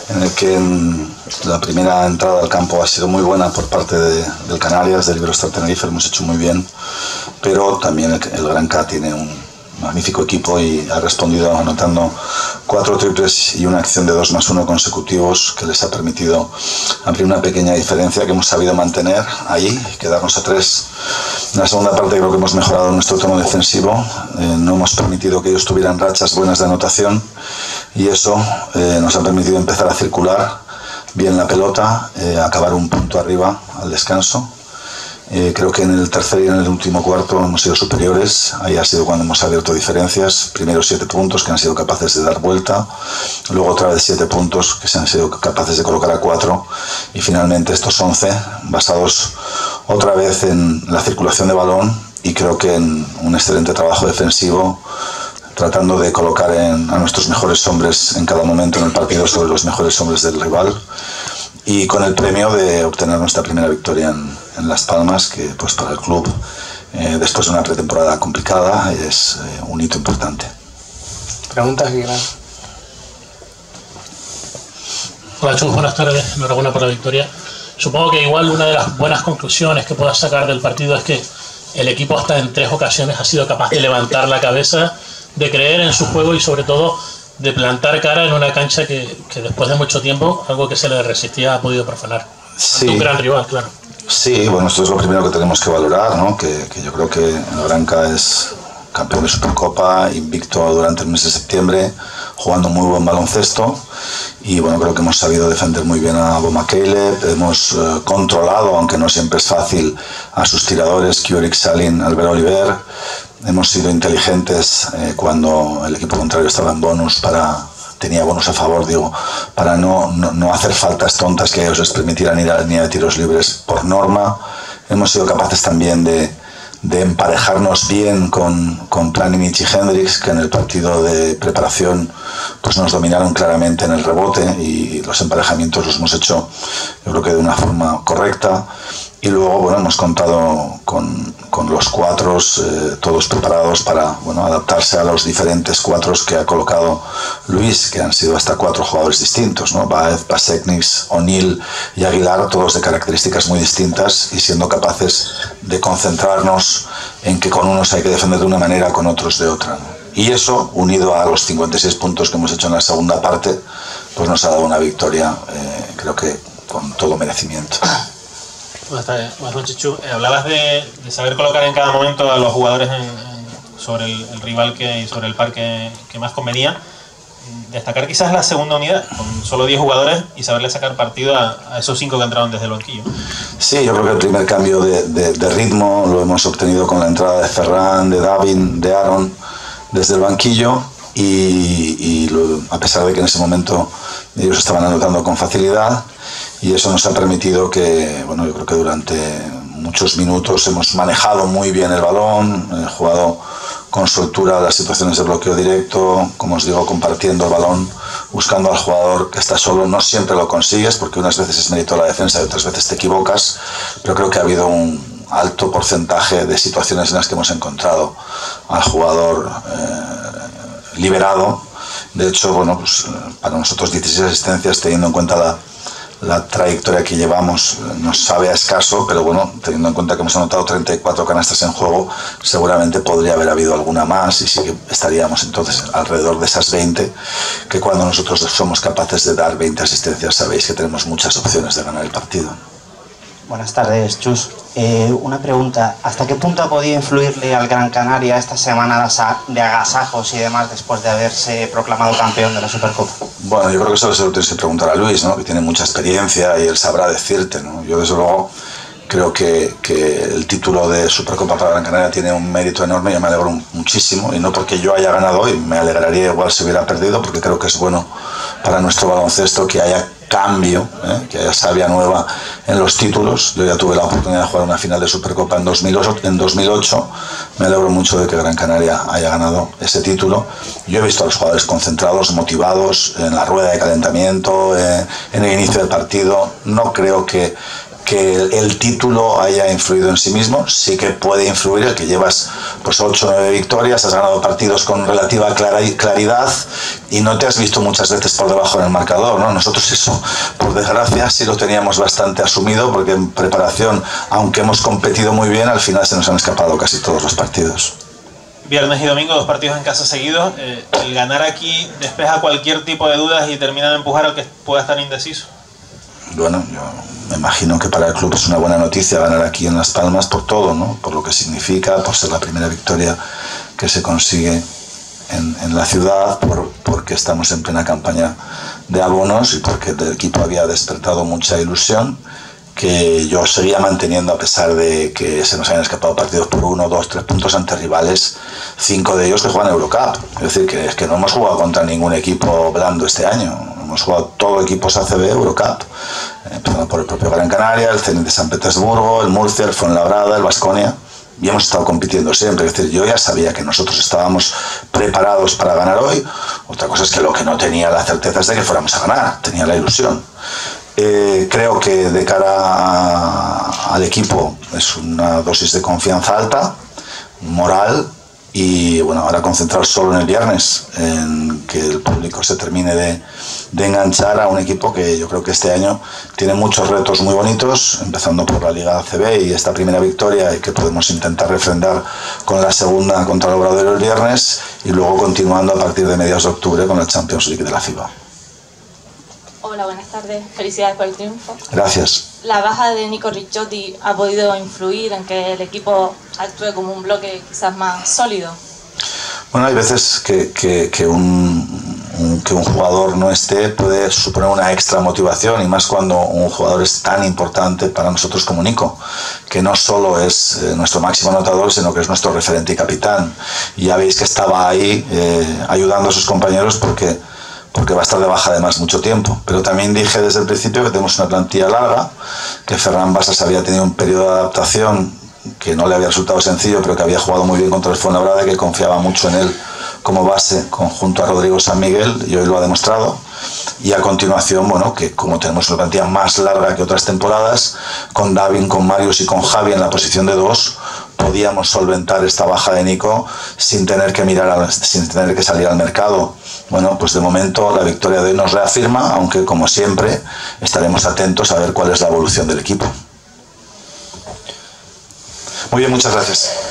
en el que la primera entrada al campo ha sido muy buena por parte del Canarias, del Iberostar Tenerife, lo hemos hecho muy bien, pero también el Granca tiene un magnífico equipo y ha respondido anotando 4 triples y una acción de 2+1 consecutivos que les ha permitido abrir una pequeña diferencia que hemos sabido mantener ahí, quedarnos a 3. En la segunda parte creo que hemos mejorado nuestro tono defensivo, no hemos permitido que ellos tuvieran rachas buenas de anotación y eso nos ha permitido empezar a circular bien la pelota, acabar un punto arriba al descanso. Creo que en el tercer y en el último cuarto hemos sido superiores, ahí ha sido cuando hemos abierto diferencias, primero 7 puntos que han sido capaces de dar vuelta, luego otra vez 7 puntos que se han sido capaces de colocar a 4 y finalmente estos 11 basados otra vez en la circulación de balón y creo que en un excelente trabajo defensivo, tratando de colocar a nuestros mejores hombres en cada momento en el partido sobre los mejores hombres del rival y con el premio de obtener nuestra primera victoria en Las Palmas, que pues para el club, después de una pretemporada complicada, es un hito importante. ¿Preguntas, Guillermo? Hola, Chus, buenas tardes, enhorabuena por la victoria. Supongo que igual una de las buenas conclusiones que puedas sacar del partido es que el equipo hasta en 3 ocasiones ha sido capaz de levantar la cabeza, de creer en su juego y sobre todo de plantar cara en una cancha que después de mucho tiempo, algo que se le resistía, ha podido profanar. Sí. Ante un gran rival, claro. Sí, bueno, esto es lo primero que tenemos que valorar, ¿no? Que yo creo que el Granca es campeón de Supercopa, invicto durante el mes de septiembre, jugando muy buen baloncesto y bueno, creo que hemos sabido defender muy bien a Boma Caleb, hemos controlado, aunque no siempre es fácil, a sus tiradores, Kiorik Salin, Albert Oliver, hemos sido inteligentes cuando el equipo contrario estaba en bonus tenía bonus a favor, digo, para no hacer faltas tontas que ellos les permitieran ir a la línea de tiros libres por norma. Hemos sido capaces también de emparejarnos bien con Planinic y Hendricks, que en el partido de preparación pues nos dominaron claramente en el rebote y los emparejamientos los hemos hecho yo creo que de una forma correcta. Y luego bueno, hemos contado con los 4 todos preparados para bueno, adaptarse a los diferentes 4 que ha colocado Luis, que han sido hasta 4 jugadores distintos, ¿no? Baez, Paseknis, O'Neill y Aguilar, todos de características muy distintas y siendo capaces de concentrarnos en que con unos hay que defender de una manera, con otros de otra, ¿no? Y eso, unido a los 56 puntos que hemos hecho en la segunda parte, pues nos ha dado una victoria, creo que con todo merecimiento. Buenas noches, Chu. Hablabas de saber colocar en cada momento a los jugadores sobre el rival y sobre el par que más convenía. Destacar quizás la segunda unidad, con solo 10 jugadores y saberle sacar partido a esos 5 que entraron desde el banquillo. Sí, yo creo que el primer cambio de ritmo lo hemos obtenido con la entrada de Ferran, de Davin, de Aaron desde el banquillo a pesar de que en ese momento ellos estaban anotando con facilidad. Y eso nos ha permitido que, bueno, yo creo que durante muchos minutos hemos manejado muy bien el balón, jugado con soltura las situaciones de bloqueo directo, como os digo, compartiendo el balón, buscando al jugador que está solo. No siempre lo consigues, porque unas veces es mérito de la defensa y otras veces te equivocas, pero creo que ha habido un alto porcentaje de situaciones en las que hemos encontrado al jugador liberado. De hecho, bueno, pues, para nosotros 16 asistencias, teniendo en cuenta la trayectoria que llevamos, nos sabe a escaso, pero bueno, teniendo en cuenta que hemos anotado 34 canastas en juego, seguramente podría haber habido alguna más y sí que estaríamos entonces alrededor de esas 20, que cuando nosotros somos capaces de dar 20 asistencias sabéis que tenemos muchas opciones de ganar el partido. Buenas tardes, Chus. Una pregunta, ¿hasta qué punto ha podido influirle al Gran Canaria esta semana de agasajos y demás después de haberse proclamado campeón de la Supercopa? Bueno, yo creo que eso se lo tienes que preguntar a Luis, ¿no? Que tiene mucha experiencia y él sabrá decirte, ¿no? Yo desde luego creo que el título de Supercopa para Gran Canaria tiene un mérito enorme. Yo me alegro muchísimo, y no porque yo haya ganado hoy, me alegraría igual si hubiera perdido, porque creo que es bueno para nuestro baloncesto que haya cambio, que haya savia nueva en los títulos. Yo ya tuve la oportunidad de jugar una final de Supercopa en 2008. Me alegro mucho de que Gran Canaria haya ganado ese título. Yo he visto a los jugadores concentrados, motivados en la rueda de calentamiento, en el inicio del partido. No creo que que el título haya influido en sí mismo. Sí que puede influir el que llevas pues 8 o 9 victorias, has ganado partidos con relativa claridad y no te has visto muchas veces por debajo en el marcador, ¿no? Nosotros eso, por desgracia, sí lo teníamos bastante asumido, porque en preparación, aunque hemos competido muy bien, al final se nos han escapado casi todos los partidos. Viernes y domingo, 2 partidos en casa seguidos. El ganar aquí despeja cualquier tipo de dudas y termina de empujar al que pueda estar indeciso. Bueno, yo me imagino que para el club es una buena noticia ganar aquí en Las Palmas por todo, ¿no? Por lo que significa, por ser la primera victoria que se consigue en la ciudad, porque estamos en plena campaña de abonos y porque el equipo había despertado mucha ilusión, que yo seguía manteniendo a pesar de que se nos habían escapado partidos por 1, 2, 3 puntos ante rivales, 5 de ellos que juegan Eurocup. Es decir, que es que no hemos jugado contra ningún equipo blando este año. Hemos jugado todo equipos ACB, Eurocup, empezando por el propio Gran Canaria, el Zenit de San Petersburgo, el Murcia, el Fuenlabrada, el Baskonia, y hemos estado compitiendo siempre. Es decir, yo ya sabía que nosotros estábamos preparados para ganar hoy. Otra cosa es que lo que no tenía la certeza es de que fuéramos a ganar, tenía la ilusión. Creo que de cara al equipo es una dosis de confianza alta, moral, y bueno, ahora concentrar solo en el viernes, en que el público se termine de enganchar a un equipo que yo creo que este año tiene muchos retos muy bonitos, empezando por la Liga ACB y esta primera victoria, y que podemos intentar refrendar con la segunda contra el Obradoiro el viernes, y luego continuando a partir de mediados de octubre con la Champions League de la FIBA. Hola, buenas tardes. Felicidades por el triunfo. Gracias. ¿La baja de Nico Ricciotti ha podido influir en que el equipo actúe como un bloque quizás más sólido? Bueno, hay veces que un jugador no esté puede suponer una extra motivación, y más cuando un jugador es tan importante para nosotros como Nico, que no solo es nuestro máximo anotador, sino que es nuestro referente y capitán. Y ya veis que estaba ahí ayudando a sus compañeros porque va a estar de baja además mucho tiempo. Pero también dije desde el principio que tenemos una plantilla larga, que Ferran Basas había tenido un periodo de adaptación que no le había resultado sencillo, pero que había jugado muy bien contra el Fuenlabrada, y que confiaba mucho en él como base junto a Rodrigo San Miguel, y hoy lo ha demostrado. Y a continuación, bueno, que como tenemos una plantilla más larga que otras temporadas, con Davin, con Marius y con Javi en la posición de 2, podíamos solventar esta baja de Nico sin tener que salir al mercado. Bueno, pues de momento la victoria de hoy nos reafirma, aunque como siempre estaremos atentos a ver cuál es la evolución del equipo. Muy bien, muchas gracias.